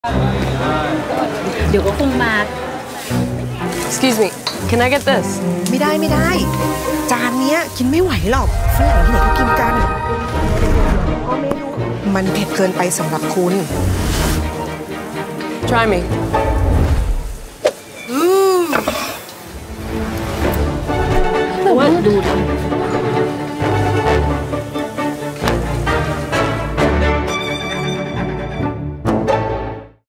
เดี๋ยวก็คงมา Excuse me, can I get this? ไม่ได้จานเนี้ยกินไม่ไหวหรอกฝรั่งที่ไหนก็กินกันมันเผ็ดเกินไปสำหรับคุณ Try me. ดูทำ